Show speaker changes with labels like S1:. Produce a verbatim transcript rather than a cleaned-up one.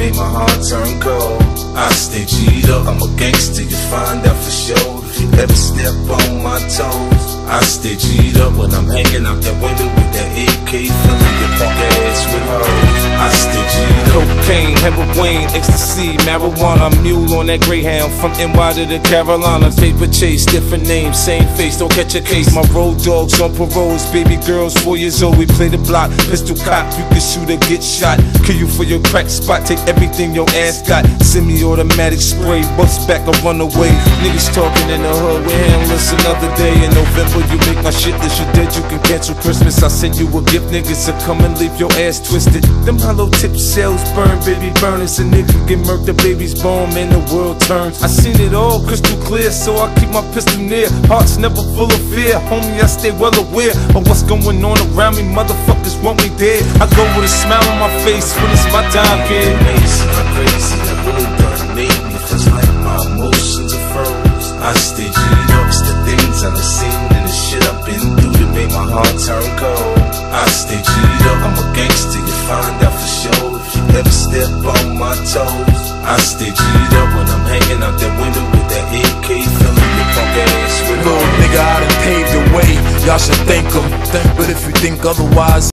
S1: made my heart turn cold. I stay G'd up, I'm a gangster, you find out for sure if you ever step on my toes. I stay G'd up when I'm hanging out that window with that A K, filling your punk ass with hoes. I stay G'd up.
S2: Cocaine, heroin, ecstasy, marijuana, mule on that Greyhound from N Y to the Carolinas. Paper chase, different names, same face, don't catch a case. My road dogs on paroles, baby girls four years old. We play the block, pistol cop, you can shoot or get shot. Kill you for your crack spot, take everything your ass got. Semi-automatic spray, bust back or run away. Niggas talking in the hood, we handless another day. In November you make my shit list, you dead, you can cancel Christmas. I send you a gift, niggas to come and leave your ass twisted. Them hollow tip shells burn, baby burners. A nigga get murked, the baby's born, man the world turns. I seen it all crystal clear, so I keep my pistol near. Heart's never full of fear, homie I stay well aware of what's going on around me. Motherfuckers want me dead, I go with a smile on my face when it's my time, kid.
S1: Amazing, I'm crazy, that really done made me feel like my emotions are froze. I stay G'd up, it's the things I've seen and the shit I've been through that made my heart turn cold. I stay G'd up, I'm a gangster, you find out for sure if you ever step on my toes. I stay G'd up when I'm hanging out that window with that A K, filling your punk ass with hoes.
S3: Little nigga, I done paved the way, y'all should thank him. But if you think otherwise,